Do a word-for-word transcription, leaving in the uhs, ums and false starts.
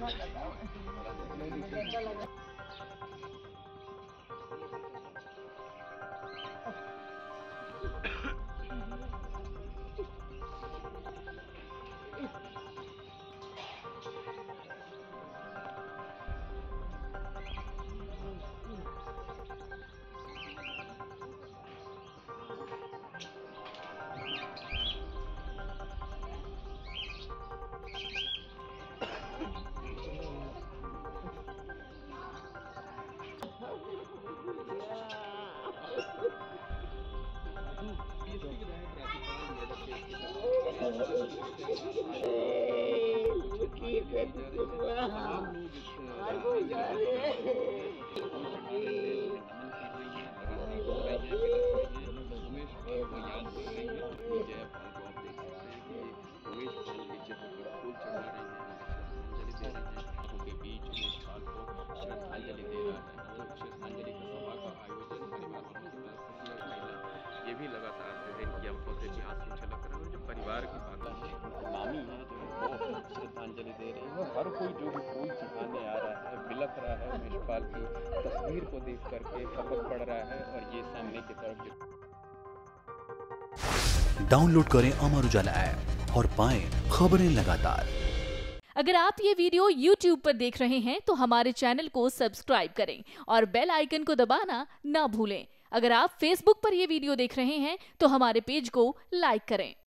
ये भी लगातार जो है इनकी आंखों से भी आंसू छलक रहे हैं। और जो परिवार की बात है, मामी है जो है वो श्रद्धांजलि दे रही है। हर कोई जो भी फूल चढ़ाने आ रहा है बिलख रहा है, महेशपाल की तस्वीर को देख करके कपक पड़ रहा है। और ये सामने की तरफ जो डाउनलोड करें अमर उजाला ऐप और पाएं खबरें लगातार। अगर आप ये वीडियो यूट्यूब पर देख रहे हैं तो हमारे चैनल को सब्सक्राइब करें और बेल आइकन को दबाना ना भूलें। अगर आप फेसबुक पर यह वीडियो देख रहे हैं तो हमारे पेज को लाइक करें।